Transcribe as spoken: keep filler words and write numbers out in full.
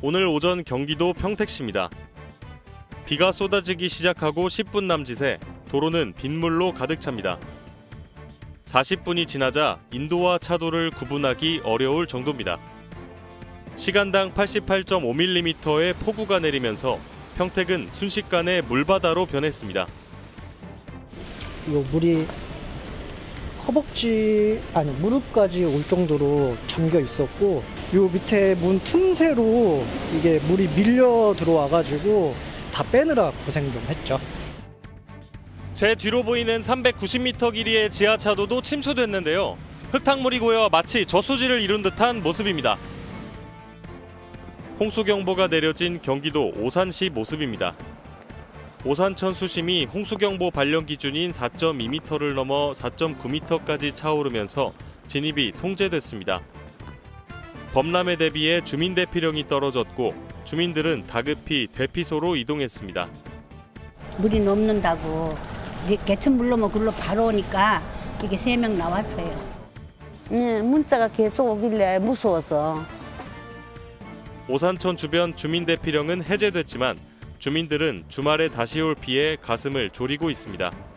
오늘 오전 경기도 평택시입니다. 비가 쏟아지기 시작하고 십 분 남짓에 도로는 빗물로 가득 찹니다. 사십 분이 지나자 인도와 차도를 구분하기 어려울 정도입니다. 시간당 팔십팔 점 오 밀리미터의 폭우가 내리면서 평택은 순식간에 물바다로 변했습니다. 요 물이 허벅지 아니 무릎까지 올 정도로 잠겨 있었고, 요 밑에 문 틈새로 이게 물이 밀려 들어와가지고 다 빼느라 고생 좀 했죠. 제 뒤로 보이는 삼백구십 미터 길이의 지하차도도 침수됐는데요. 흙탕물이 고여 마치 저수지를 이룬 듯한 모습입니다. 홍수경보가 내려진 경기도 오산시 모습입니다. 오산천 수심이 홍수경보 발령 기준인 사 점 이 미터를 넘어 사 점 구 미터까지 차오르면서 진입이 통제됐습니다. 범람에 대비해 주민 대피령이 떨어졌고 주민들은 다급히 대피소로 이동했습니다. 물이 넘는다고 개천 물러면 글로 바로 오니까 이게 세 명 나왔어요. 네, 문자가 계속 오길래 무서워서. 오산천 주변 주민 대피령은 해제됐지만 주민들은 주말에 다시 올 비에 가슴을 졸이고 있습니다.